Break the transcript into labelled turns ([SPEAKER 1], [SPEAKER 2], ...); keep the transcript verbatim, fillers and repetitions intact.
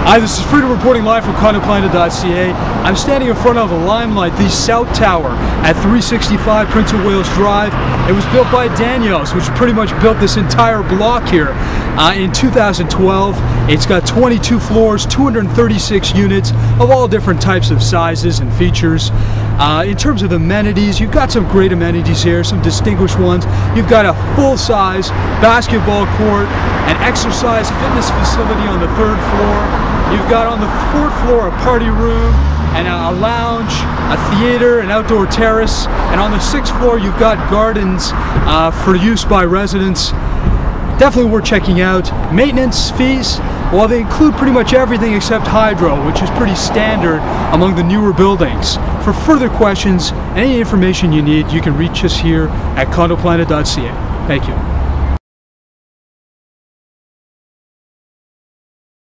[SPEAKER 1] Hi, this is Freedom reporting live from Condo Planet dot C A. I'm standing in front of the Limelight, the South Tower at three sixty-five Prince of Wales Drive. It was built by Daniels, which pretty much built this entire block here uh, in two thousand twelve. It's got twenty-two floors, two hundred thirty-six units of all different types of sizes and features. Uh, in terms of amenities, you've got some great amenities here, some distinguished ones. You've got a full-size basketball court, an exercise fitness facility on the third floor. You've got on the fourth floor a party room, and a lounge, a theater, an outdoor terrace, and on the sixth floor you've got gardens uh, for use by residents. Definitely worth checking out. Maintenance fees, well, they include pretty much everything except hydro, which is pretty standard among the newer buildings. For further questions, any information you need, you can reach us here at Condo Planet dot C A. Thank you.